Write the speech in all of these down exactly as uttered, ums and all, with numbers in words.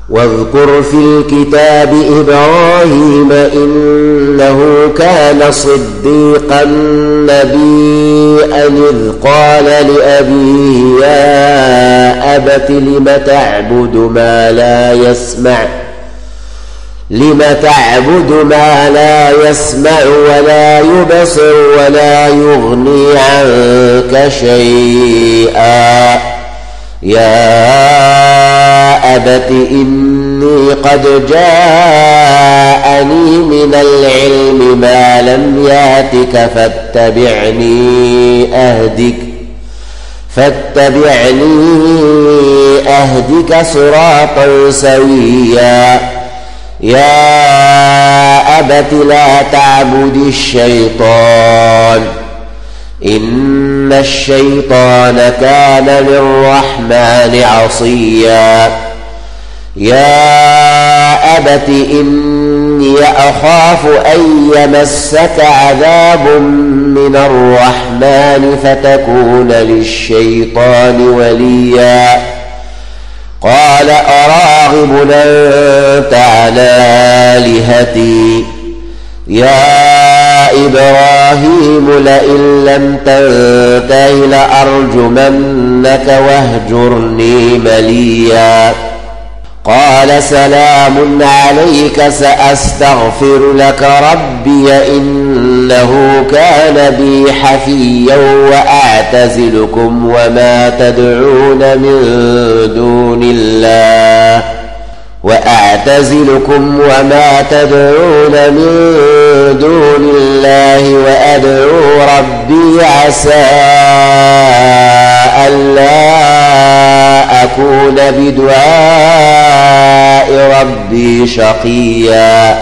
واذكر في الكتاب إبراهيم إنه كان صديقا نبيا إذ قال لأبيه يا أبت لم تعبد ما لا يسمع لم تعبد ما لا يسمع ولا يبصر ولا يغني عنك شيئا يا أبت إني قد جاءني من العلم ما لم يأتك فاتبعني أهدك فاتبعني أهدك صراطا سويا يا أبت لا تعبد الشيطان إن الشيطان كان للرحمن عصيا يا أبت إني أخاف أن يمسك عذاب من الرحمن فتكون للشيطان وليا قال أراغب أنت على آلهتي يا إبراهيم لئن لم تنته لأرجمنك واهجرني مليا قال سلام عليك سأستغفر لك ربي إنه كان بي حفيا وأعتزلكم وما تدعون من دون الله وأعتزلكم وما تدعون من دون الله وأدعو ربي عسى ألا أكون بدعاء ربي شقيا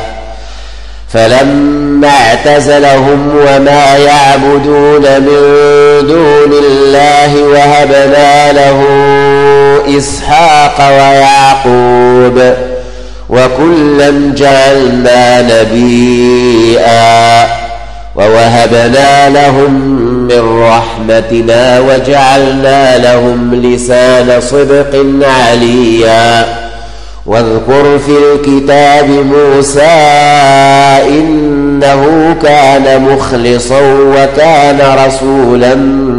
فلما اعتزلهم وما يعبدون من دون الله وهبنا له إسحاق ويعقوب وكلا جعلنا نبيا ووهبنا لهم من رحمتنا وجعلنا لهم لسان صدق عليا واذكر في الكتاب موسى إنه كان مخلصا وكان رسولا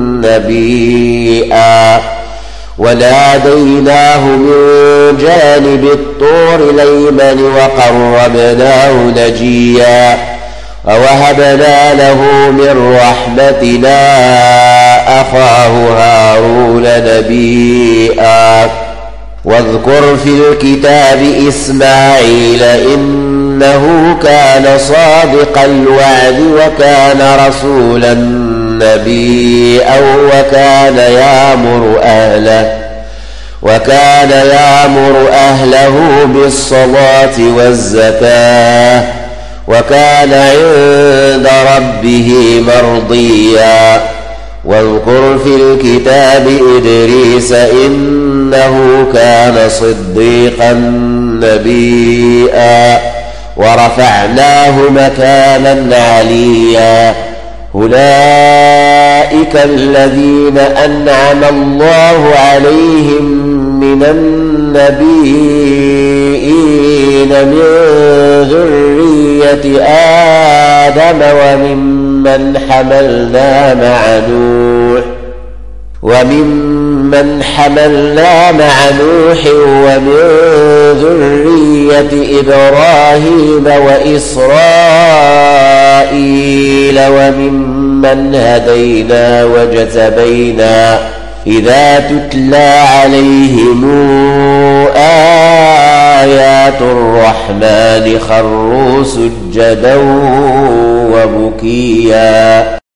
نبيا وناديناه من جانب الطور الأيمن وقربناه نجيا ووهبنا له من رحمتنا أخاه هارون نبيا واذكر في الكتاب إسماعيل إنه كان صادق الوعد وكان رسولا نبيا وكان يأمر أهله وكان يأمر أهله بالصلاة والزكاة وكان عند ربه مرضيا واذكر في الكتاب إدريس إنه كان صديقا نبيا ورفعناه مكانا عليا أولئك الذين أنعم الله عليهم من النبيين من ذرية آدم وممن حملنا مع نوح وممن حملنا مع نوح ومن ذرية إبراهيم وإسرائيل وممن هدينا واجتبينا إذا تتلى عليهم آيات الرحمن خروا سجدا وبكيا.